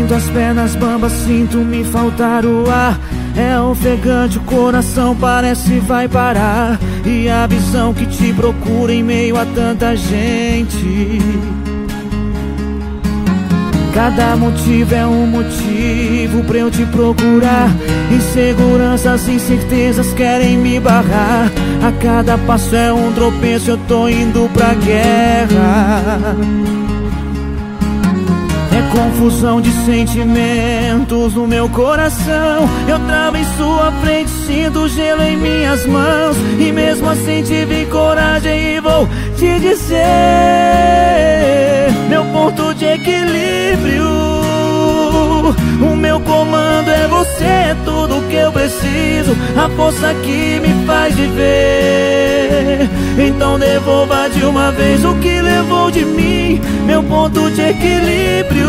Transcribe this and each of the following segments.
Sinto as pernas bambas, sinto me faltar o ar. É ofegante, o coração parece vai parar. E a visão que te procura em meio a tanta gente. Cada motivo é um motivo pra eu te procurar. Inseguranças, incertezas querem me barrar. A cada passo é um tropeço, eu tô indo pra guerra. É confusão de sentimentos no meu coração. Eu travo em sua frente, sinto gelo em minhas mãos. E mesmo assim tive coragem e vou te dizer: meu ponto de equilíbrio, o meu comando é você, é tudo que eu preciso, a força que me faz viver. Então devolva de uma vez o que levou de mim, meu ponto de equilíbrio.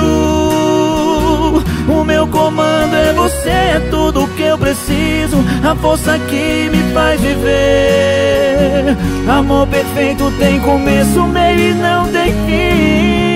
O meu comando é você, é tudo que eu preciso, a força que me faz viver. Amor perfeito tem começo, meio e não tem fim.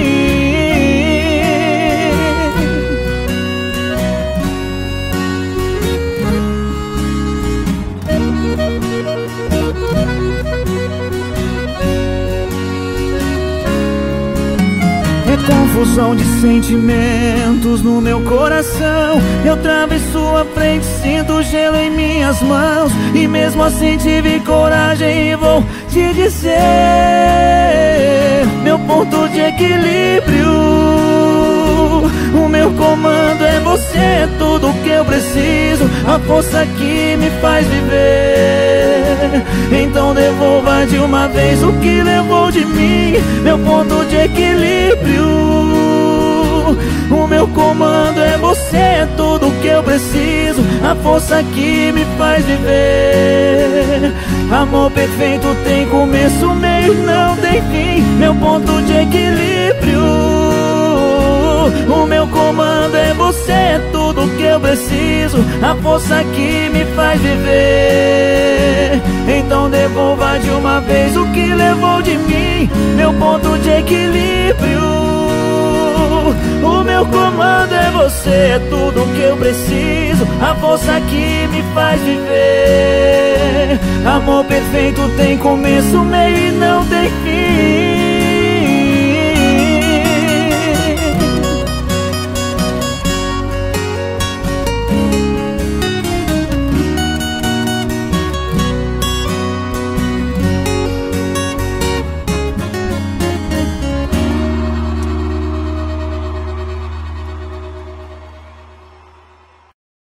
Confusão de sentimentos no meu coração. Eu travo em sua frente, sinto gelo em minhas mãos. E mesmo assim tive coragem e vou te dizer: meu ponto de equilíbrio, o meu comando é você, é tudo que eu preciso, a força que me faz viver. Então devolva de uma vez o que levou de mim, meu ponto de equilíbrio. O meu comando é você, é tudo que eu preciso, a força que me faz viver. Amor perfeito tem começo, meio e não tem fim, meu ponto de equilíbrio. O meu comando é você, é tudo que eu preciso, a força que me faz viver. Então devolva de uma vez o que levou de mim, meu ponto de equilíbrio. O meu comando é você, é tudo que eu preciso, a força que me faz viver. Amor perfeito tem começo, meio e não tem fim.